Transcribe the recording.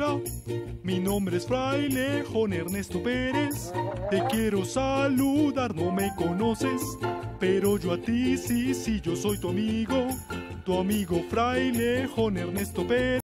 Hola, mi nombre es Fraile Jon Ernesto Pérez. Te quiero saludar, no me conoces, pero yo a ti sí, yo soy tu amigo Fraile Jon Ernesto Pérez.